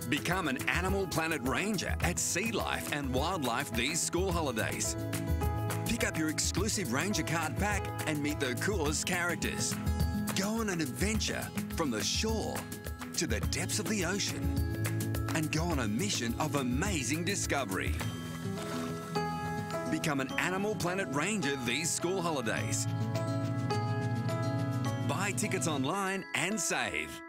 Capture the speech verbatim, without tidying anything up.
Become an Animal Planet Ranger at Sea Life and Wildlife these school holidays. Pick up your exclusive Ranger card pack and meet the coolest characters. Go on an adventure from the shore to the depths of the ocean and go on a mission of amazing discovery. Become an Animal Planet Ranger these school holidays. Buy tickets online and save.